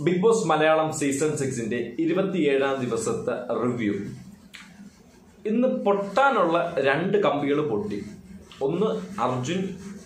Big Boss Malayalam season 6-ന്റെ 27-ാം ദിവസത്തെ റിവ്യൂ. ഇന്ന് പൊട്ടാനുള്ള രണ്ട് കമ്പികൾ പൊട്ടി. ഒന്ന് അർജുൻ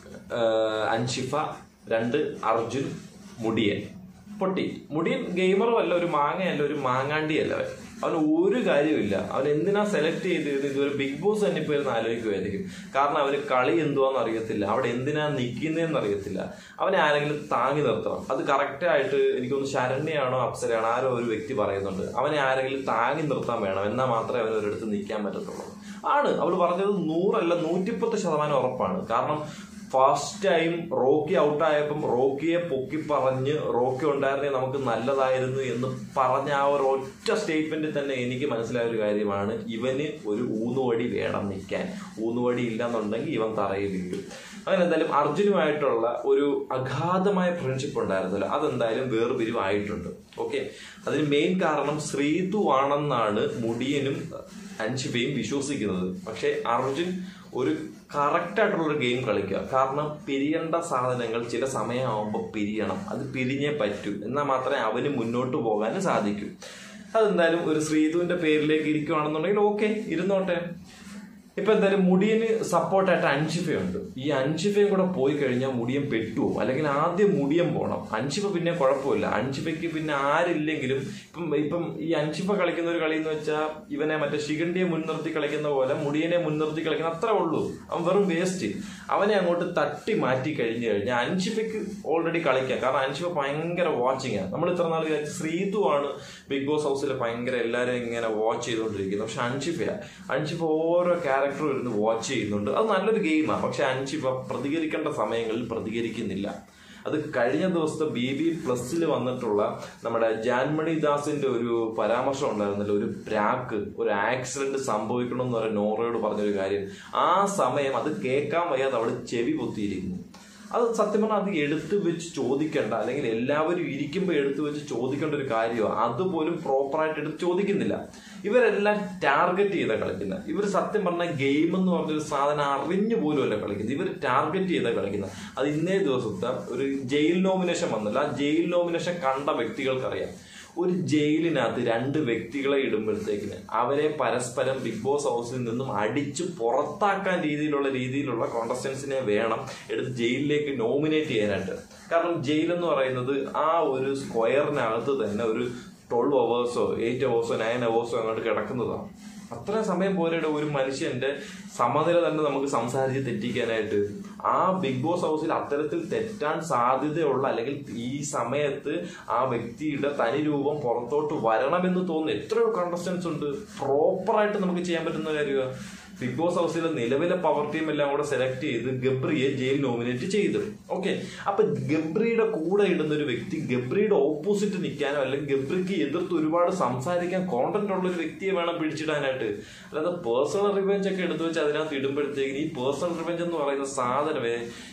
അൻഷിഫ, രണ്ട് അർജുൻ മുടിയൻ പൊട്ടി. മുടിയൻ ഗെയിമറും അല്ല, ഒരു മാങ്ങയല്ല, ഒരു മാങ്ങാണ്ടിയല്ല. അവന് ഒരു കാര്യമില്ല. അവൻ എന്തിനാ സെലക്ട് ചെയ്ത് ഇതുവരെ ബിഗ് ബോസ് തന്നെ ഇപ്പോൾ ഇരുന്ന് ആലോചിക്കുമായിരിക്കും. കാരണം അവന് കളി എന്തുവാന്ന് അറിയത്തില്ല, അവിടെ എന്തിനാ നിൽക്കുന്നതെന്ന് അറിയത്തില്ല. അവനെ ആരെങ്കിലും താങ്ങി നിർത്തണം. അത് കറക്റ്റായിട്ട് എനിക്കൊന്ന് ശരണ്യാണോ അപ്സരയാണോ ആരോ ഒരു വ്യക്തി പറയുന്നുണ്ട്, അവനെ ആരെങ്കിലും താങ്ങി നിർത്താൻ വേണം, എന്നാൽ മാത്രമേ അവൻ ഒരിടത്ത് നിൽക്കാൻ പറ്റത്തുള്ളൂ. ആണ് അവൾ പറഞ്ഞത് 100 അല്ല 110% ഉറപ്പാണ്. കാരണം ഫസ്റ്റ് ടൈം റോക്കി ഔട്ടായപ്പം റോക്കിയെ പൊക്കി പറഞ്ഞ് റോക്കി ഉണ്ടായിരുന്നേ നമുക്ക് നല്ലതായിരുന്നു എന്ന് പറഞ്ഞ ആ ഒരു ഒറ്റ സ്റ്റേറ്റ്മെന്റിൽ തന്നെ എനിക്ക് മനസ്സിലായ ഒരു കാര്യമാണ്, ഇവന് ഒരു ഊന്നുവടി വേണം നിൽക്കാൻ. ഊന്നുവടി ഇല്ലെന്നുണ്ടെങ്കിൽ ഇവൻ തറയിൽ വീഴും. അങ്ങനെ എന്തായാലും അർജുനുമായിട്ടുള്ള ഒരു അഗാധമായ ഫ്രണ്ട്ഷിപ്പ് ഉണ്ടായിരുന്നല്ലോ, അതെന്തായാലും വേർപിരിവായിട്ടുണ്ട്. ഓക്കെ, അതിന് മെയിൻ കാരണം ശ്രീതു ആണെന്നാണ് മുടിയനും അൻഷിഫയും വിശ്വസിക്കുന്നത്. പക്ഷെ അർജുൻ ഒരു കറക്റ്റായിട്ടുള്ളൊരു ഗെയിം കളിക്കുക. കാരണം പിരിയേണ്ട സാധനങ്ങൾ ചില സമയമാകുമ്പോൾ പിരിയണം, അത് പിരിഞ്ഞേ പറ്റൂ, എന്നാൽ മാത്രമേ അവന് മുന്നോട്ട് പോകാനും സാധിക്കൂ. അതെന്തായാലും ഒരു ശ്രീതുവിന്റെ പേരിലേക്ക് ഇരിക്കുകയാണെന്നുണ്ടെങ്കിൽ ഓക്കെ, ഇരുന്നോട്ടെ. ഇപ്പൊ എന്തായാലും മുടിയന് സപ്പോർട്ടായിട്ട് അൻഷിഫയുണ്ട്. ഈ അൻഷിഫയും കൂടെ പോയി കഴിഞ്ഞാൽ മുടിയൻ പെട്ടുപോകും. അല്ലെങ്കിൽ ആദ്യം മുടിയൻ പോകണം. അൻഷിഫ പിന്നെ കുഴപ്പമില്ല. അൻഷിഫയ്ക്ക് പിന്നെ ആരില്ലെങ്കിലും ഇപ്പം ഈ അൻഷിഫ കളിക്കുന്ന ഒരു കളി എന്ന് വെച്ചാൽ ഇവനെ മറ്റേ ശിഖണ്ഡിയെ മുൻനിർത്തി കളിക്കുന്ന പോലെ മുടിയനെ മുൻനിർത്തി കളിക്കുന്ന അത്ര ഉള്ളൂ. അവൻ വെറും വേസ്റ്റ്. അവനെ അങ്ങോട്ട് തട്ടി മാറ്റി കഴിഞ്ഞു കഴിഞ്ഞാൽ അൻഷിഫയ്ക്ക് ഓൾറെഡി കളിക്കാം. കാരണം അൻഷിഫ ഭയങ്കര വാച്ചിങ് ആണ്. നമ്മൾ ഇത്ര നാൾ വിചാരിച്ചു ശ്രീതു ആണ് ബിഗ് ബോസ് ഹൗസിൽ ഭയങ്കര എല്ലാവരും ഇങ്ങനെ വാച്ച് ചെയ്തുകൊണ്ടിരിക്കുന്നത്. പക്ഷെ അൻഷിഫ ഓരോ ക്യാരക്ടറും ഇരുന്ന് വാച്ച് ചെയ്യുന്നുണ്ട്. അത് നല്ലൊരു ഗെയിമാണ്. പക്ഷെ അൻഷിഫ പ്രതികരിക്കേണ്ട സമയങ്ങളിൽ പ്രതികരിക്കുന്നില്ല. അത് കഴിഞ്ഞ ദിവസത്തെ BB+ വന്നിട്ടുള്ള നമ്മുടെ ജാൻമണി ദാസിന്റെ ഒരു പരാമർശം ഉണ്ടായിരുന്നല്ലോ, ഒരു പ്രാക്ക്, ഒരു ആക്സിഡന്റ് സംഭവിക്കണമെന്ന് പറഞ്ഞ നോറയോട് പറഞ്ഞൊരു കാര്യം. ആ സമയം അത് കേൾക്കാൻ വയ്യാതെ അവള് ചെവി പൊത്തിയിരിക്കുന്നു. അത് സത്യം പറഞ്ഞാൽ അത് എടുത്തു വെച്ച് ചോദിക്കേണ്ട, അല്ലെങ്കിൽ എല്ലാവരും ഇരിക്കുമ്പോൾ എടുത്തു വെച്ച് ചോദിക്കേണ്ട ഒരു കാര്യമാണ്. അതുപോലും പ്രോപ്പറായിട്ട് എടുത്ത് ചോദിക്കുന്നില്ല. ഇവരെല്ലാം ടാർഗറ്റ് ചെയ്താൽ കളിക്കുന്നത്. ഇവർ സത്യം പറഞ്ഞാൽ ഗെയിം എന്ന് പറഞ്ഞൊരു സാധനം അറിഞ്ഞു പോലും അല്ല കളിക്കുന്നത്. ഇവർ ടാർഗറ്റ് ചെയ്താൽ കളിക്കുന്നത്. അത് ഇന്നേ ദിവസത്തെ ഒരു ജയിൽ നോമിനേഷൻ വന്നില്ല. ആ ജയിൽ നോമിനേഷൻ കണ്ട വ്യക്തികൾക്കറിയാം. ഒരു ജയിലിനകത്ത് 2 വ്യക്തികളെ ഇടുമ്പോഴത്തേക്കിന് അവരെ പരസ്പരം ബിഗ് ബോസ് ഹൗസിൽ നിന്നും അടിച്ചു പുറത്താക്കാൻ രീതിയിലുള്ള കോണ്ടസ്റ്റൻസിനെ വേണം എടുത്ത് ജയിലിലേക്ക് നോമിനേറ്റ് ചെയ്യാനായിട്ട്. കാരണം ജയിൽ എന്ന് പറയുന്നത് ആ ഒരു സ്ക്വയറിനകത്ത് തന്നെ ഒരു 12 hours 8 hours 9 hours അങ്ങോട്ട് കിടക്കുന്നതാണ്. അത്ര സമയം പോലെ ഒരു മനുഷ്യന്റെ സമനില തന്നെ നമുക്ക് സംസാരിച്ച് തെറ്റിക്കാനായിട്ട്. ആ ബിഗ് ബോസ് ഹൗസിൽ അത്തരത്തിൽ തെറ്റാൻ സാധ്യതയുള്ള, അല്ലെങ്കിൽ ഈ സമയത്ത് ആ വ്യക്തിയുടെ തനി രൂപം പുറത്തോട്ട് വരണമെന്ന് തോന്നുന്നു എത്രയോ കണ്ടസ്റ്റൻസ് ഉണ്ട്. പ്രോപ്പറായിട്ട് നമുക്ക് ചെയ്യാൻ പറ്റുന്ന കാര്യമാണ്. ബിഗ് ബോസ് ഹൗസിലെ നിലവിലെ പവർ ടീം എല്ലാം കൂടെ സെലക്ട് ചെയ്ത് ഗബ്രിയെ ജയിൽ നോമിനേറ്റ് ചെയ്തു. ഓക്കെ, അപ്പൊ ഗബ്രിയുടെ കൂടെ ഇടുന്ന ഒരു വ്യക്തി ഗബ്രിയുടെ ഓപ്പോസിറ്റ് നിൽക്കാനോ അല്ലെങ്കിൽ ഗബ്രിക്ക് എതിർത്ത് ഒരുപാട് സംസാരിക്കാൻ കോണ്ടന്റ് ഉള്ള ഒരു വ്യക്തിയെ വേണം പിടിച്ചിടാനായിട്ട്. അല്ലാതെ പേഴ്സണൽ റിവെഞ്ച് ഒക്കെ എടുത്തു വെച്ച് അതിനകത്ത് ഇടുമ്പോഴത്തേക്ക് ഈ പേഴ്സണൽ റിവെഞ്ച് എന്ന് പറയുന്ന സാധനമേ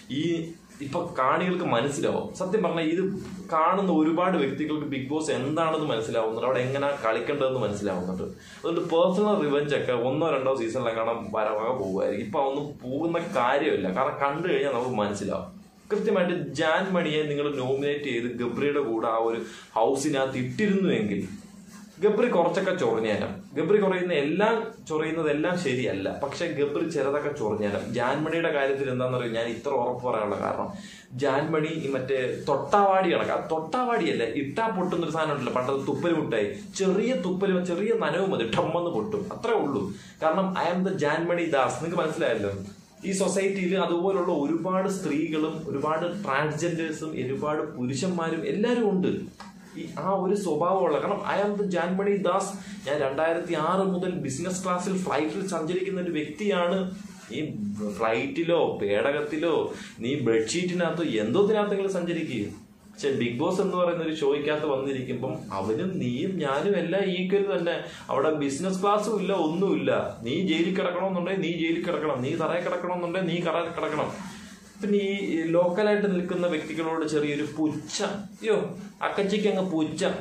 ഇപ്പൊ കാണികൾക്ക് മനസ്സിലാവും. സത്യം പറഞ്ഞാൽ ഇത് കാണുന്ന ഒരുപാട് വ്യക്തികൾക്ക് ബിഗ് ബോസ് എന്താണെന്ന് മനസ്സിലാവുന്നുണ്ട്, അവിടെ എങ്ങനെ കളിക്കേണ്ടതെന്ന് മനസ്സിലാവുന്നുണ്ട്. അതുകൊണ്ട് പേഴ്സണൽ റിവെഞ്ച് ഒക്കെ 1-2 സീസണിലെങ്ങാനും വരവക പോകുമായിരിക്കും. ഇപ്പൊ ഒന്നും പോകുന്ന കാര്യമില്ല. കാരണം കണ്ടു കഴിഞ്ഞാൽ നമുക്ക് മനസ്സിലാവും. കൃത്യമായിട്ട് ജാൻമണിയെ നിങ്ങൾ നോമിനേറ്റ് ചെയ്ത് ഗബ്രിയുടെ കൂടെ ആ ഒരു ഹൗസിനകത്ത് ഇട്ടിരുന്നുവെങ്കിൽ ഗബ്രി കുറച്ചൊക്കെ ചൊറിഞ്ഞാലും, ഗബ്രി ചൊറിയുന്നതെല്ലാം ശരിയല്ല, പക്ഷെ ഗബ്രി ചിലതൊക്കെ ചൊറിഞ്ഞാലും. ജാൻമണിയുടെ കാര്യത്തിൽ എന്താണെന്ന് പറയുക, ഞാൻ ഇത്ര ഉറപ്പ് പറയാനുള്ള കാരണം, ജാൻമണി ഈ മറ്റേ തൊട്ടാവാടി കണക്ക്, തൊട്ടാവാടിയല്ല, ഇട്ടാ പൊട്ടുന്നൊരു സാധനം ഉണ്ടല്ലോ, പണ്ടത് തുപ്പല് മുട്ടായി, ചെറിയ നനവ് മതി, ടമ്മെന്ന് പൊട്ടും, അത്രേ ഉള്ളൂ. കാരണം I am the Janmoni Das. നിങ്ങൾക്ക് മനസ്സിലായല്ലോ. ഈ സൊസൈറ്റിയിൽ അതുപോലുള്ള ഒരുപാട് സ്ത്രീകളും ഒരുപാട് ട്രാൻസ്ജെൻഡേഴ്സും ഒരുപാട് പുരുഷന്മാരും എല്ലാവരും ഉണ്ട്. ആ ഒരു സ്വഭാവമുള്ള, കാരണം I am the Janmoni Das. ഞാൻ 2006 മുതൽ ബിസിനസ് ക്ലാസ്സിൽ ഫ്ലൈറ്റിൽ സഞ്ചരിക്കുന്ന ഒരു വ്യക്തിയാണ്. നീ ഫ്ലൈറ്റിലോ പേടകത്തിലോ നീ ബെഡ്ഷീറ്റിനകത്തോ എന്തോത്തിനകത്തെങ്കിലും സഞ്ചരിക്കുക. പക്ഷെ ബിഗ് ബോസ് എന്ന് പറയുന്ന ഒരു ഷോയ്ക്കകത്ത് വന്നിരിക്കുമ്പം അവനും നീയും ഞാനും എല്ലാം ഈക്വൽ തന്നെ. അവിടെ ബിസിനസ് ക്ലാസ്സും ഇല്ല, ഒന്നുമില്ല. നീ ജയിലിൽ കിടക്കണമെന്നുണ്ടെങ്കിൽ നീ ജയിലിൽ കിടക്കണം, നീ തറയിൽ കിടക്കണമെന്നുണ്ടെങ്കിൽ നീ കറ കിടക്കണം. പിന്നെ ഈ ലോക്കലായിട്ട് നിൽക്കുന്ന വ്യക്തികളോട് ചെറിയൊരു പുച്ഛം, അയ്യോ അക്കച്ചിക്ക് അങ്ങ് പുച്ഛം,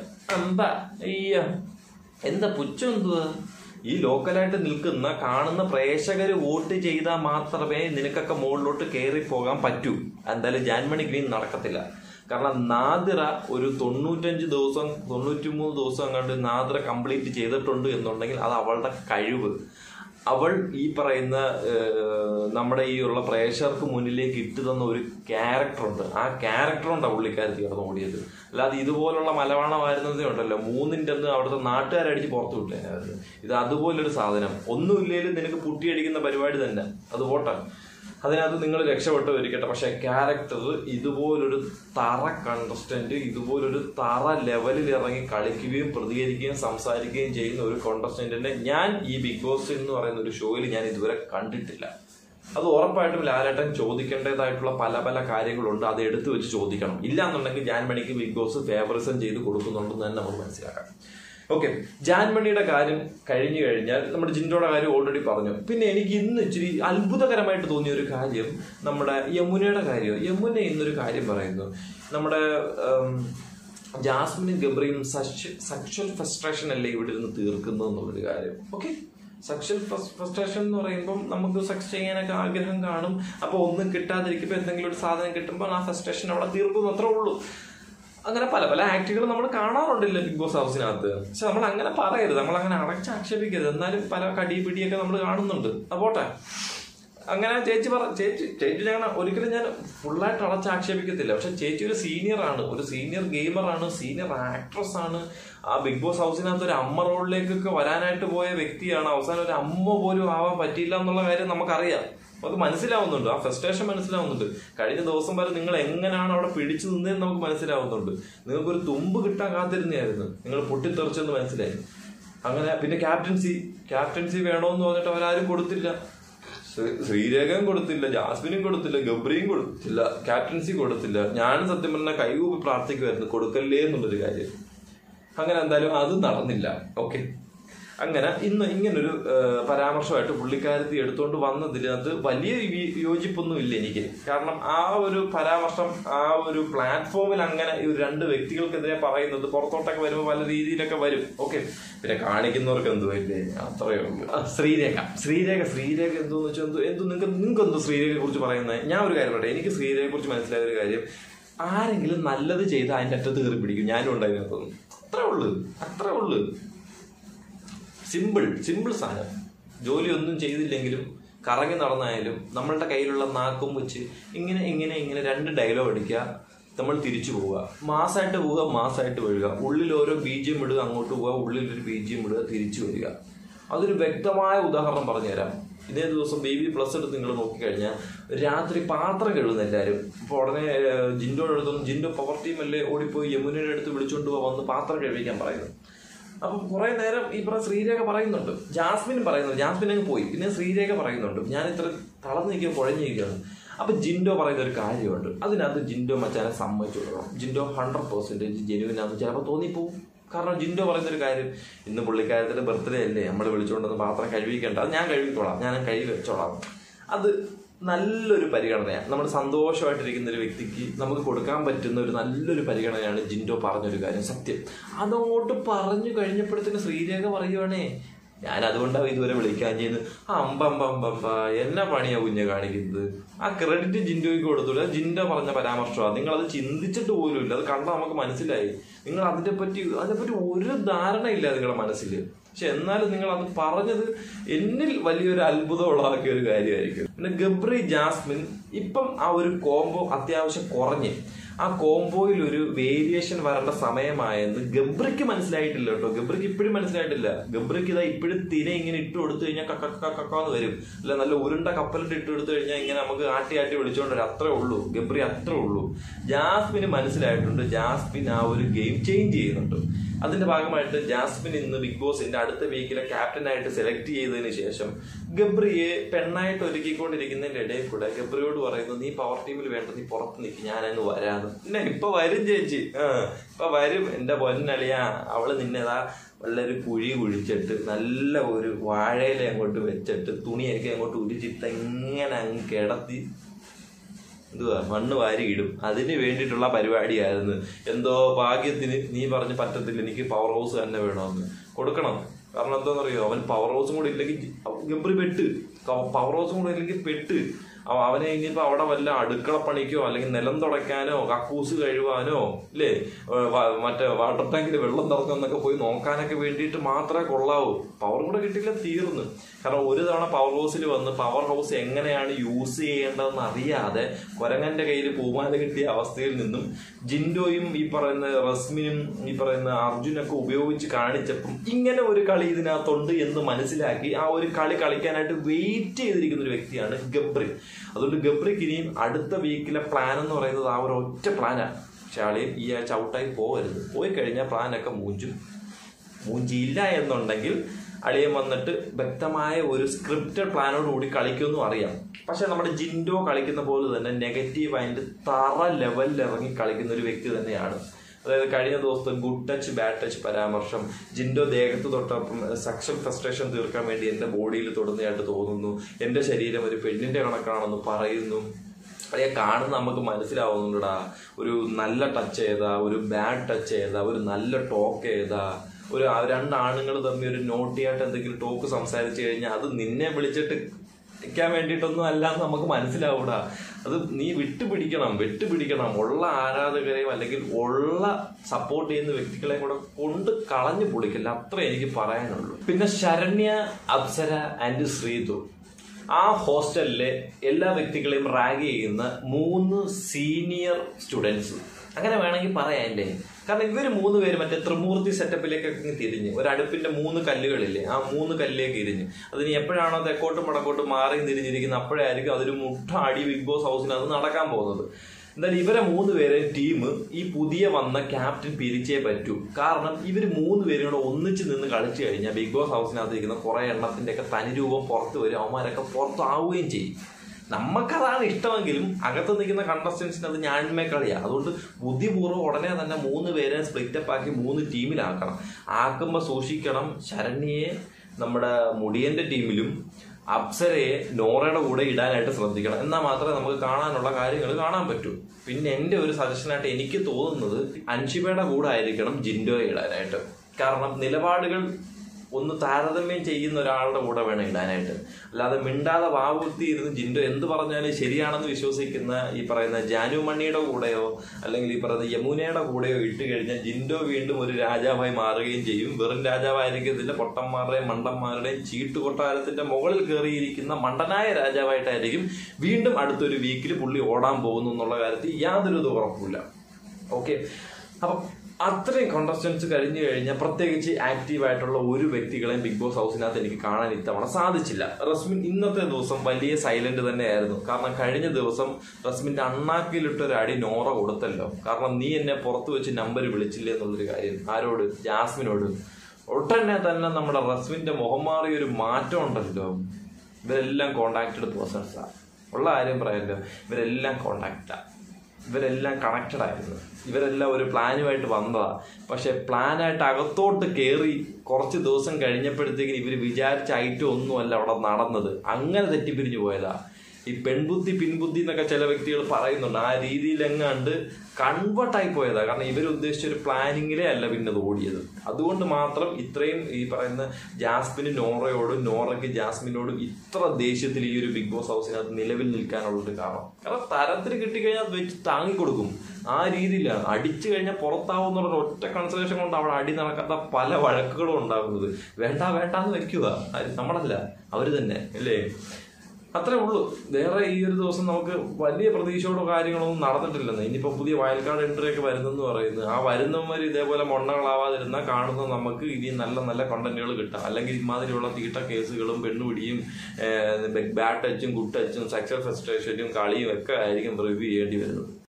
എന്താ പുച്ഛം എന്തുവാ? ഈ ലോക്കലായിട്ട് നിൽക്കുന്ന കാണുന്ന പ്രേക്ഷകര് വോട്ട് ചെയ്താൽ മാത്രമേ നിനക്കൊക്കെ മുകളിലോട്ട് കയറി പോകാൻ പറ്റൂ. എന്തായാലും ജാൻമണി ഗ്രീൻ നടക്കത്തില്ല. കാരണം നാദിറ ഒരു 95 ദിവസം 93 ദിവസം അങ്ങോട്ട് നാദിറ കംപ്ലീറ്റ് ചെയ്തിട്ടുണ്ട് എന്നുണ്ടെങ്കിൽ അത് അവളുടെ കഴിവ്. അവൾ ഈ പറയുന്ന നമ്മുടെ ഈ ഉള്ള പ്രേക്ഷകർക്ക് മുന്നിലേക്ക് ഇട്ടു തന്ന ഒരു ക്യാരക്ടറുണ്ട്. ആ ക്യാരക്ടറുണ്ടാണ് പുള്ളിക്കാരത്തി കിടന്ന് ഓടിയത്. അല്ലാതെ ഇതുപോലുള്ള മലവാണമായിരുന്നതേ ഉണ്ടല്ലോ, 3-ന്റെ അവിടുത്തെ നാട്ടുകാരടിച്ച് പുറത്തു വിട്ടേനായിരുന്നു. ഇത് അതുപോലൊരു സാധനം. ഒന്നുമില്ലേലും നിനക്ക് പുട്ടിയടിക്കുന്ന പരിപാടി തന്നെ, അത് പോട്ടെ, അതിനകത്ത് നിങ്ങൾ രക്ഷപ്പെട്ട് വരിക്കട്ടെ. പക്ഷെ ക്യാരക്ടർ ഇതുപോലൊരു തറ കണ്ടസ്റ്റന്റ്, ഇതുപോലൊരു തറ ലെവലിൽ ഇറങ്ങി കളിക്കുകയും പ്രതികരിക്കുകയും സംസാരിക്കുകയും ചെയ്യുന്ന ഒരു കോണ്ടസ്റ്റന്റിനെ ഞാൻ ഈ ബിഗ് ബോസ് എന്ന് പറയുന്ന ഒരു ഷോയിൽ ഞാൻ ഇതുവരെ കണ്ടിട്ടില്ല. അത് ഉറപ്പായിട്ടും ലാലേട്ടൻ ചോദിക്കേണ്ടതായിട്ടുള്ള പല പല കാര്യങ്ങളുണ്ട്, അത് എടുത്തു വെച്ച് ചോദിക്കണം. ഇല്ലാന്നുണ്ടെങ്കിൽ ജാൻമണിക്ക് ബിഗ് ബോസ് ഫേവറിസം ചെയ്ത് കൊടുക്കുന്നുണ്ടെന്ന് തന്നെ നമുക്ക് മനസ്സിലാക്കാം. ഓക്കെ, ജാൻമണിയുടെ കാര്യം കഴിഞ്ഞു കഴിഞ്ഞാൽ നമ്മുടെ ജിൻഡോയുടെ കാര്യം ഓൾറെഡി പറഞ്ഞു. പിന്നെ എനിക്ക് ഇന്ന് ഇച്ചിരി അത്ഭുതകരമായിട്ട് തോന്നിയ ഒരു കാര്യം നമ്മുടെ യമുനയുടെ കാര്യം. യമുന ഇന്നൊരു കാര്യം പറയുന്നു, നമ്മുടെ ജാസ്മിനും ഗബ്രിയും സെക്ഷൽ ഫ്രസ്ട്രേഷൻ അല്ലേ ഇവിടെ ഇരുന്ന് തീർക്കുന്നു എന്നുള്ളൊരു കാര്യം. ഓക്കെ, സെക്ഷൽ ഫ്രസ്ട്രേഷൻ എന്ന് പറയുമ്പോൾ നമുക്ക് സെക്സ് ചെയ്യാനൊക്കെ ആഗ്രഹം കാണും. അപ്പോൾ ഒന്നും കിട്ടാതിരിക്കുമ്പോൾ എന്തെങ്കിലും ഒരു സാധനം കിട്ടുമ്പോൾ ആ ഫ്രസ്ട്രേഷൻ അവിടെ തീർക്കുന്നു, അത്രേ ഉള്ളൂ. അങ്ങനെ പല പല ആക്ടുകൾ നമ്മൾ കാണാറുണ്ടല്ലോ ബിഗ് ബോസ് ഹൗസിനകത്ത്. പക്ഷെ നമ്മൾ അങ്ങനെ പറയരുത്, നമ്മൾ അങ്ങനെ അടച്ചാക്ഷേപിക്കരുത്. എന്നാലും പല കടിപിടിയൊക്കെ നമ്മൾ കാണുന്നുണ്ട്. അപ്പോട്ടെ, അങ്ങനെ ചേച്ചി ഞാൻ ഒരിക്കലും ഞാൻ ഫുള്ളായിട്ട് അടച്ചാക്ഷേപിക്കത്തില്ല. പക്ഷെ ചേച്ചി ഒരു സീനിയറാണ്, ഒരു സീനിയർ ഗെയിമറാണ്, സീനിയർ ആക്ട്രസ് ആണ്. ആ ബിഗ് ബോസ് ഹൗസിനകത്ത് ഒരു അമ്മ റോളിലേക്കൊക്കെ വരാനായിട്ട് പോയ വ്യക്തിയാണ്. അവസാനം ഒരു അമ്മ പോലും ആവാൻ പറ്റിയില്ല എന്നുള്ള കാര്യം നമുക്കറിയാം. അത് മനസ്സിലാവുന്നുണ്ട്, ആ ഫ്രസ്ട്രേഷൻ മനസ്സിലാവുന്നുണ്ട്. കഴിഞ്ഞ ദിവസം വരെ നിങ്ങൾ എങ്ങനെയാണ് അവിടെ പിടിച്ചു നിന്നതെന്ന് നമുക്ക് മനസ്സിലാവുന്നുണ്ട്. നിങ്ങൾക്കൊരു തുമ്പ് കിട്ടാൻ കാത്തിരുന്നായിരുന്നു, നിങ്ങൾ പൊട്ടിത്തെറിച്ചെന്ന് മനസ്സിലായി. അങ്ങനെ പിന്നെ ക്യാപ്റ്റൻസി വേണോന്ന് പറഞ്ഞിട്ട് അവരാരും കൊടുത്തില്ല. ശ്രീരേഖയും കൊടുത്തില്ല, ജാസ്മിനും കൊടുത്തില്ല, ഗബ്രിയും കൊടുത്തില്ല, ക്യാപ്റ്റൻസി കൊടുത്തില്ല. ഞാനും സത്യം പറഞ്ഞാൽ കൈകൂപ്പി പ്രാർത്ഥിക്കുമായിരുന്നു കൊടുക്കല്ലേ എന്നുള്ളൊരു കാര്യം. അങ്ങനെ എന്തായാലും അത് നടന്നില്ല. ഓക്കെ, അങ്ങനെ ഇന്ന് ഇങ്ങനൊരു പരാമർശമായിട്ട് പുള്ളിക്കാരത്തി എടുത്തുകൊണ്ട് വന്നതിനകത്ത് വലിയ യോജിപ്പൊന്നും ഇല്ല എനിക്ക്. കാരണം ആ ഒരു പരാമർശം ആ ഒരു പ്ലാറ്റ്ഫോമിൽ അങ്ങനെ ഈ രണ്ട് വ്യക്തികൾക്കെതിരെ പറയുന്നത് പുറത്തോട്ടൊക്കെ വരുമ്പോൾ പല രീതിയിലൊക്കെ വരും. ഓക്കെ, പിന്നെ കാണിക്കുന്നവർക്ക് എന്തുവല്ലേ, അത്രയേ ഉള്ളൂ. ശ്രീരേഖ എന്തോന്ന് വെച്ചാൽ നിങ്ങൾക്ക് എന്തോ ശ്രീരേഖയെ കുറിച്ച് പറയുന്നത്. ഞാൻ ഒരു കാര്യം പറയട്ടെ, എനിക്ക് ശ്രീരേഖയെ കുറിച്ച് മനസ്സിലായ ഒരു കാര്യം, ആരെങ്കിലും നല്ലത് ചെയ്ത് അതിൻ്റെ അറ്റത്ത് കയറി പിടിക്കും. ഞാനും ഉണ്ടായിരുന്നു. അത്രേ ഉള്ളു. സിമ്പിൾ സാധനം. ജോലി ഒന്നും ചെയ്തില്ലെങ്കിലും കറങ്ങി നടന്നായാലും നമ്മളുടെ കയ്യിലുള്ള നാക്കും വെച്ച് ഇങ്ങനെ 2 ഡയലോഗ് അടിക്കുക, നമ്മൾ തിരിച്ചു പോവുക. മാസമായിട്ട് വരിക, ഉള്ളിൽ ഓരോ ബീജിയം ഇടുക, അങ്ങോട്ട് പോവുക, ഉള്ളിലൊരു ബീജിയം ഇടുക, തിരിച്ചു വരിക. അതൊരു വ്യക്തമായ ഉദാഹരണം പറഞ്ഞുതരാം. ഇതേ ദിവസം ബേബി പ്ലസ് എടുത്ത് നിങ്ങൾ നോക്കിക്കഴിഞ്ഞാൽ രാത്രി പാത്രം കഴുകുന്ന എല്ലാവരും. അപ്പോൾ ഉടനെ ജിൻഡോയുടെ അടുത്തൊന്നും, ജിൻഡോ പവർ ടീമല്ലേ, ഓടിപ്പോയി യമുനയുടെ അടുത്ത് വിളിച്ചുകൊണ്ട് വന്ന് പാത്രം കഴുകിക്കാൻ പറയുന്നു. അപ്പം കുറെ നേരം ഈ ശ്രീരേഖ പറയുന്നുണ്ട്, ജാസ്മിനും പറയുന്നുണ്ട്. ജാസ്മിൻ അങ്ങ് പോയി, പിന്നെ ശ്രീരേഖ പറയുന്നുണ്ട്, ഞാൻ ഇത്ര തളർന്നു നിൽക്കുക, കുഴഞ്ഞിരിക്കുകയാണ്. അപ്പൊ ജിൻഡോ പറയുന്ന ഒരു കാര്യമുണ്ട്, അതിനകത്ത് ജിൻഡോ മച്ചാനെ സമ്മതിച്ചു കൊടുക്കണം. ജിൻഡോ 100% ജെനുവിനാന്ന് ചിലപ്പോൾ തോന്നിപ്പോവും. കാരണം ജിൻഡോ പറയുന്നൊരു കാര്യം, ഇന്ന് പുള്ളിക്കാരത്തിന്റെ ബർത്ത്ഡേ അല്ലേ, നമ്മൾ വിളിച്ചുകൊണ്ടൊന്ന് പാത്രം കഴുകിക്കേണ്ട, അത് ഞാൻ കഴുകിക്കോളാം, ഞാൻ കഴുകി വെച്ചോളാം. അത് നല്ലൊരു പരിഗണനയാണ്. നമ്മൾ സന്തോഷമായിട്ടിരിക്കുന്ന ഒരു വ്യക്തിക്ക് നമുക്ക് കൊടുക്കാൻ പറ്റുന്ന ഒരു നല്ലൊരു പരിഗണനയാണ് ജിൻഡോ പറഞ്ഞൊരു കാര്യം. സത്യം, അതങ്ങോട്ട് പറഞ്ഞു കഴിഞ്ഞപ്പോഴത്തേന് ശ്രീരേഖ പറയുവാണേ, ഞാൻ അതുകൊണ്ടാണ് ഇതുവരെ വിളിക്കാൻ ചെയ്യുന്നത്. അമ്പ എന്നാ പണിയാ കുഞ്ഞ് കാണിക്കുന്നത്. ആ ക്രെഡിറ്റ് ജിൻഡോയ്ക്ക് കൊടുത്തില്ല. ജിൻഡോ പറഞ്ഞ പരാമർശമാണ്, നിങ്ങളത് ചിന്തിച്ചിട്ട് പോലും ഇല്ല. അത് കണ്ടാൽ നമുക്ക് മനസ്സിലായി, നിങ്ങൾ അതിനെപ്പറ്റി ഒരു ധാരണയില്ല നിങ്ങളുടെ മനസ്സിൽ. പക്ഷെ എന്നാലും നിങ്ങൾ അത് പറഞ്ഞത് എന്നിൽ വലിയൊരു അത്ഭുതം ഉളവാക്കിയ ഒരു കാര്യമായിരിക്കും. പിന്നെ ഗബ്രി ജാസ്മിൻ ഇപ്പം ആ ഒരു കോംബോ അത്യാവശ്യം കുറഞ്ഞ്, ആ കോംബോയിൽ ഒരു വേരിയേഷൻ വരേണ്ട സമയമായെന്ന് ഗബ്രിക്ക് മനസ്സിലായിട്ടില്ല കേട്ടോ. ഗബ്രിക്ക് ഇപ്പോഴും മനസ്സിലായിട്ടില്ല. ഗബ്രിക്ക് ഇതാ ഇപ്പോഴും ഇങ്ങനെ ഇട്ട് കൊടുത്തു കഴിഞ്ഞാൽ കക്കാന്ന് വരും. അല്ല, നല്ല ഉരുണ്ട കപ്പലിട്ട് ഇട്ട് കൊടുത്തു കഴിഞ്ഞാൽ ഇങ്ങനെ നമുക്ക് ആട്ടി വിളിച്ചോണ്ട് വരും. അത്രേ ഉള്ളൂ. ഗബ്രി അത്രേ ഉള്ളൂ. ജാസ്മിന് മനസ്സിലായിട്ടുണ്ട്, ജാസ്മിൻ ആ ഒരു ഗെയിം ചേഞ്ച് ചെയ്യുന്നുണ്ട്. അതിന്റെ ഭാഗമായിട്ട് ജാസ്മിൻ ഇന്ന് ബിഗ് ബോസിന്റെ അടുത്ത വീക്കിലെ ക്യാപ്റ്റനായിട്ട് സെലക്ട് ചെയ്തതിന് ശേഷം ഗബ്രിയെ പെണ്ണായിട്ട് ഒരുക്കിക്കൊണ്ടിരിക്കുന്നതിന്റെ ഇടയിൽ കൂടെ ഗബ്രിയോട് പറയുന്നു, നീ പവർ ടീമിൽ വേണ്ട, നീ പുറത്ത് നിൽക്കി, ഞാനങ്ങ് വരാന്ന്. പിന്നെ ഇപ്പൊ വരും ചേച്ചി, ഇപ്പൊ വരും എന്റെ പൊന്നളിയാ. അവള് നിന്നേതാ നല്ലൊരു കുഴി കുഴിച്ചിട്ട് നല്ല ഒരു വാഴയില അങ്ങോട്ട് വെച്ചിട്ട് തുണിയൊക്കെ അങ്ങോട്ട് ഉരിച്ചിട്ട് ഇങ്ങനെ അങ്ങ് കിടത്തി മണ്ണ് വാരി ഇടും. അതിന് വേണ്ടിയിട്ടുള്ള പരിപാടിയായിരുന്നു. എന്തോ ഭാഗ്യത്തിന് നീ പറഞ്ഞ് പറ്റത്തില്ല, എനിക്ക് പവർ ഹൗസ് തന്നെ വേണമെന്ന് കൊടുക്കണം. കാരണം എന്താണെന്നറിയോ, അവൻ പവർ ഹൗസും കൂടെ ഇല്ലെങ്കിൽ ഗബ്രി പെട്ട്, പവർ ഹൗസും കൂടെ ഇല്ലെങ്കിൽ പെട്ട്. അവനെ ഇനിയിപ്പോൾ അവിടെ വല്ല അടുക്കള പണിക്കോ അല്ലെങ്കിൽ നിലം തുടയ്ക്കാനോ കക്കൂസ് കഴുകാനോ ഇല്ലേ, മറ്റേ വാട്ടർ ടാങ്കിൽ വെള്ളം തുറക്കുന്നൊക്കെ പോയി നോക്കാനൊക്കെ വേണ്ടിയിട്ട് മാത്രമേ കൊള്ളാവൂ. പവർ കൂടെ കിട്ടില്ല തീർന്നു. കാരണം ഒരു തവണ പവർ ഹൗസിൽ വന്ന് പവർ ഹൗസ് എങ്ങനെയാണ് യൂസ് ചെയ്യേണ്ടതെന്ന് അറിയാതെ കുരങ്ങന്റെ കയ്യിൽ പൂമാല കിട്ടിയ അവസ്ഥയിൽ നിന്നും ജിൻഡോയും ഈ പറയുന്ന റസ്മിനും ഈ പറയുന്ന അർജുനൊക്കെ ഉപയോഗിച്ച് കാണിച്ചപ്പം ഇങ്ങനെ ഒരു കളി ഇതിനകത്തുണ്ട് എന്ന് മനസ്സിലാക്കി ആ ഒരു കളി കളിക്കാനായിട്ട് വെയിറ്റ് ചെയ്തിരിക്കുന്ന ഒരു വ്യക്തിയാണ് ഗബ്രി. അതുകൊണ്ട് ഗബ്രിക്ക് ഇനിയും അടുത്ത വീക്കിലെ പ്ലാൻ എന്ന് പറയുന്നത് ആ ഒരു ഒറ്റ പ്ലാനാണ്. പക്ഷെ ആളെയും ഈ ആഴ്ച ഔട്ടായി പോകരുത്. പോയി കഴിഞ്ഞാൽ പ്ലാനൊക്കെ മൂഞ്ചിയില്ല എന്നുണ്ടെങ്കിൽ അളിയൻ വന്നിട്ട് വ്യക്തമായ ഒരു സ്ക്രിപ്റ്റഡ് പ്ലാനോടുകൂടി കളിക്കുമെന്നും അറിയാം. പക്ഷെ നമ്മുടെ ജിൻഡോ കളിക്കുന്ന പോലെ തന്നെ നെഗറ്റീവ് ആയിട്ട് തറ ലെവലിൽ ഇറങ്ങി കളിക്കുന്ന ഒരു വ്യക്തി തന്നെയാണ്. അതായത് കഴിഞ്ഞ ദിവസത്തെ ഗുഡ് ടച്ച് ബാഡ് ടച്ച് പരാമർശം, ജിൻഡോ ദേഹത്ത് തൊട്ടപ്പം സെക്ഷൽ ഫ്രസ്ട്രേഷൻ തീർക്കാൻ വേണ്ടി എൻ്റെ ബോഡിയിൽ തൊടുന്നതായിട്ട് തോന്നുന്നു, എൻ്റെ ശരീരം ഒരു പെണ്ണിൻ്റെ കണക്കാണെന്ന് പറയുന്നു. അതെ കാണുന്ന നമുക്ക് മനസ്സിലാവുന്നുണ്ടാ ഒരു നല്ല ടച്ച് ഏതാ, ഒരു ബാഡ് ടച്ച് ഏതാ, ഒരു നല്ല ടോക്ക് ഏതാ. ഒരു രണ്ടാണുങ്ങൾ തമ്മിൽ ഒരു നോട്ടിയായിട്ട് എന്തെങ്കിലും ടോക്ക് സംസാരിച്ചു കഴിഞ്ഞാൽ അത് നിന്നെ വിളിച്ചിട്ട് ക്കാൻ വേണ്ടിയിട്ടൊന്നും അല്ലാന്ന് നമുക്ക് മനസ്സിലാവൂടാ. അത് നീ വിട്ടുപിടിക്കണം. ഉള്ള ആരാധകരെയും അല്ലെങ്കിൽ ഉള്ള സപ്പോർട്ട് ചെയ്യുന്ന വ്യക്തികളെ കൂടെ കൊണ്ട് കളഞ്ഞു പൊളിക്കില്ല. അത്ര എനിക്ക് പറയാനുള്ളൂ. പിന്നെ ശരണ്യ, അപ്സര ആൻഡ് ശ്രീതു ആ ഹോസ്റ്റലിലെ എല്ലാ വ്യക്തികളെയും റാഗ് ചെയ്യുന്ന 3 സീനിയർ സ്റ്റുഡൻസ് അങ്ങനെ വേണമെങ്കിൽ പറയാം അല്ലേ. കാരണം ഇവർ 3 പേര് മറ്റേ ത്രിമൂർത്തി സെറ്റപ്പിലേക്കൊക്കെ തിരിഞ്ഞ് ഒരു അടുപ്പിന്റെ 3 കല്ലുകളില്ലേ, ആ 3 കല്ലിലേക്ക് തിരിഞ്ഞ് അതിന് എപ്പോഴാണോ തെക്കോട്ടും വടക്കോട്ടും മാറി തിരിഞ്ഞിരിക്കുന്നത് അപ്പോഴായിരിക്കും അതൊരു മുട്ട അടി ബിഗ് ബോസ് ഹൗസിനകത്ത് നടക്കാൻ പോകുന്നത്. എന്തായാലും ഇവരെ 3 പേരെ ടീം ഈ പുതിയ വന്ന ക്യാപ്റ്റൻ പിരിച്ചേ പറ്റൂ. കാരണം ഇവർ 3 പേരും കൂടെ ഒന്നിച്ച് നിന്ന് കളിച്ചു കഴിഞ്ഞാൽ ബിഗ് ബോസ് ഹൗസിനകത്ത് ഇരിക്കുന്ന കുറെ എണ്ണത്തിന്റെ ഒക്കെ തനിരൂപം പുറത്ത് വരും, അവന്മാരൊക്കെ പുറത്താവുകയും ചെയ്യും. നമുക്കതാണ് ഇഷ്ടമെങ്കിലും അകത്ത് നിൽക്കുന്ന കണ്ടസ്റ്റൻസിന് അത് ഞാന്മേ കളിയാണ്. അതുകൊണ്ട് ബുദ്ധിപൂർവ്വം ഉടനെ തന്നെ 3 പേരെ സ്പ്ലിറ്റപ്പ് ആക്കി 3 ടീമിലാക്കണം. ആക്കുമ്പോൾ സൂക്ഷിക്കണം, ശരണ്യയെ നമ്മുടെ മുടിയന്റെ ടീമിലും അപ്സരയെ നോറയുടെ കൂടെ ഇടാനായിട്ട് ശ്രദ്ധിക്കണം. എന്നാൽ മാത്രമേ നമുക്ക് കാണാനുള്ള കാര്യങ്ങൾ കാണാൻ പറ്റൂ. പിന്നെ എൻ്റെ ഒരു സജഷനായിട്ട് എനിക്ക് തോന്നുന്നത് അൻഷിബയുടെ കൂടെ ആയിരിക്കണം ജിൻഡോയെ ഇടാനായിട്ട്. കാരണം നിലപാടുകൾ ഒന്ന് താരതമ്യം ചെയ്യുന്ന ഒരാളുടെ കൂടെ വേണം ഇടാനായിട്ട്. അല്ലാതെ മിണ്ടാതെ വാവുത്തി ഇരുന്ന് ജിൻഡോ എന്ത് പറഞ്ഞാലും ശരിയാണെന്ന് വിശ്വസിക്കുന്ന ഈ പറയുന്ന ജാനു മണിയുടെ കൂടെയോ അല്ലെങ്കിൽ ഈ പറയുന്ന യമുനയുടെ കൂടെയോ ഇട്ട് കഴിഞ്ഞാൽ ജിൻഡോ വീണ്ടും ഒരു രാജാവായി മാറുകയും ചെയ്യും. വെറും രാജാവായിരിക്കത്തില്ല, പൊട്ടന്മാരുടെയും മണ്ടന്മാരുടെയും ചീട്ടുകൊട്ടാരത്തിന്റെ മുകളിൽ കയറിയിരിക്കുന്ന മണ്ടനായ രാജാവായിട്ടായിരിക്കും വീണ്ടും അടുത്തൊരു വീക്കിൽ പുള്ളി ഓടാൻ പോകുന്നു എന്നുള്ള കാര്യത്തിൽ യാതൊരു ഉറപ്പില്ല. ഓക്കെ, അപ്പം അത്രയും കോണ്ടസ്റ്റൻസ് കഴിഞ്ഞു കഴിഞ്ഞാൽ പ്രത്യേകിച്ച് ആക്റ്റീവായിട്ടുള്ള ഒരു വ്യക്തികളെയും ബിഗ് ബോസ് ഹൗസിനകത്ത് എനിക്ക് കാണാൻ ഇത്തവണ സാധിച്ചില്ല. റസ്മിൻ ഇന്നത്തെ ദിവസം വലിയ സൈലന്റ് തന്നെയായിരുന്നു. കാരണം കഴിഞ്ഞ ദിവസം റസ്മിന്റെ അണ്ണാക്കിലിട്ടൊരു അടി നോറ കൊടുത്തല്ലോ. കാരണം നീ എന്നെ പുറത്ത് വെച്ച് നമ്പർ വിളിച്ചില്ലേ എന്നുള്ളൊരു കാര്യം. ആരോട്? ജാസ്മിനോട്. ഒട്ടന്നെ തന്നെ നമ്മുടെ റസ്മിന്റെ മുഖം മാറിയൊരു മാറ്റം ഉണ്ടല്ലോ. ഇവരെല്ലാം കോണ്ടാക്റ്റഡ് പേഴ്സൺസാ. ഉള്ള കാര്യം പറയാമല്ലോ, ഇവരെല്ലാം കോണ്ടാക്റ്റാ, ഇവരെല്ലാം കണക്റ്റഡ് ആയിരുന്നു. ഇവരെല്ലാം ഒരു പ്ലാനുമായിട്ട് വന്നതാ. പക്ഷെ പ്ലാനായിട്ട് അകത്തോട്ട് കയറി കുറച്ച് ദിവസം കഴിഞ്ഞപ്പോഴത്തേക്കിന് ഇവർ വിചാരിച്ച ഐറ്റം ഒന്നുമല്ല അവിടെ നടന്നത്. അങ്ങനെ തെറ്റിപ്പിരിഞ്ഞു പോയതാ. ഈ പെൺബുദ്ധി പിൻബുദ്ധി എന്നൊക്കെ ചില വ്യക്തികൾ പറയുന്നുണ്ട്. ആ രീതിയിൽ എങ്ങാണ്ട് കൺവേർട്ടായി പോയതാ. കാരണം ഇവർ ഉദ്ദേശിച്ച ഒരു പ്ലാനിങ്ങിലേ അല്ല പിന്നെ അത് ഓടിയത്. അതുകൊണ്ട് മാത്രം ഇത്രയും ഈ പറയുന്ന ജാസ്മിന് നോറയോടും നോറയ്ക്ക് ജാസ്മിനോടും ഇത്ര ദേഷ്യത്തിൽ ഈ ഒരു ബിഗ് ബോസ് ഹൗസിനകത്ത് നിലവിൽ നിൽക്കാനുള്ളൊരു കാരണം. കാരണം തരത്തിൽ കിട്ടിക്കഴിഞ്ഞാൽ അത് വെച്ച് താങ്ങിക്കൊടുക്കും. ആ രീതിയിലാണ്. അടിച്ചു കഴിഞ്ഞാൽ പുറത്താവും എന്നുള്ള ഒറ്റ കൺസിഡറേഷൻ കൊണ്ട് അവിടെ അടി നടക്കാത്ത പല വഴക്കുകളും ഉണ്ടാകുന്നത്. വേണ്ടാന്ന് വെക്കുക നമ്മളല്ല, അവര് തന്നെ അല്ലേ. അത്രേ ഉള്ളൂ. വേറെ ഈ ഒരു ദിവസം നമുക്ക് വലിയ പ്രതീക്ഷയോടോ കാര്യങ്ങളൊന്നും നടന്നിട്ടില്ലെന്ന്. ഇനിയിപ്പോൾ പുതിയ വയൽക്കാട് എൻട്രി ഒക്കെ വരുന്നെന്ന് പറയുന്നത്. ആ വരുന്നവർ ഇതേപോലെ മൊണ്ണകളാവാതിരുന്നാൽ കാണുന്ന നമുക്ക് ഇനി നല്ല നല്ല കണ്ടന്റുകൾ കിട്ടാം. അല്ലെങ്കിൽ ഇമാതിരിയുള്ള തീട്ട കേസുകളും പെണ്ണുപിടിയും ബാഡ് ടച്ചും ഗുഡ് ടച്ചും സെക്സ്വൽ ഫ്രസ്ട്രേഷനും കളിയും ഒക്കെ ആയിരിക്കും റിവ്യൂ ചെയ്യേണ്ടി വരുന്നത്.